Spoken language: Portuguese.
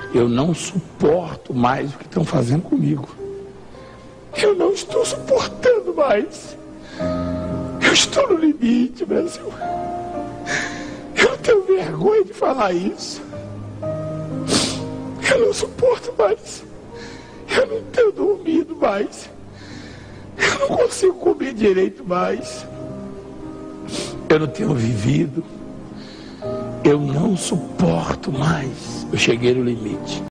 Eu não suporto mais o que estão fazendo comigo. Eu não estou suportando mais. Eu estou no limite, Brasil. Eu tenho vergonha de falar isso. Eu não suporto mais. Eu não tenho dormido mais. Eu não consigo comer direito mais. Eu não tenho vivido. Eu não suporto mais. Eu cheguei no limite.